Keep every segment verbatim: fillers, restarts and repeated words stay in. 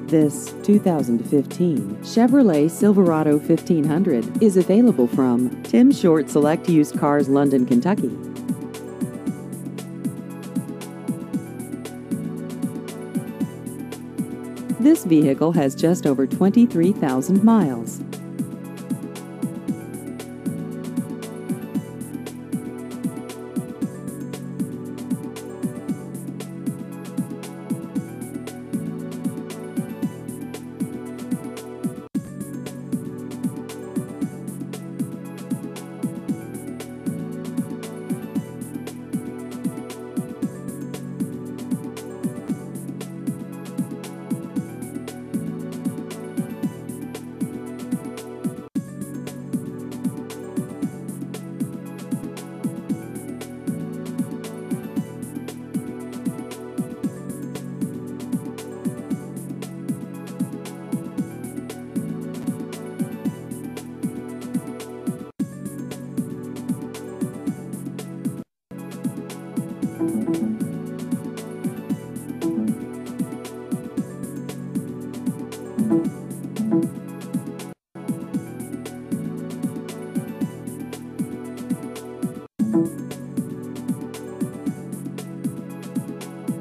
This two thousand fifteen Chevrolet Silverado fifteen hundred is available from Tim Short Select Used Cars, London, Kentucky. This vehicle has just over twenty-three thousand miles.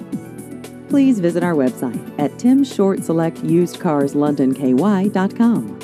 Please visit our website at tim short select used cars london k y dot com.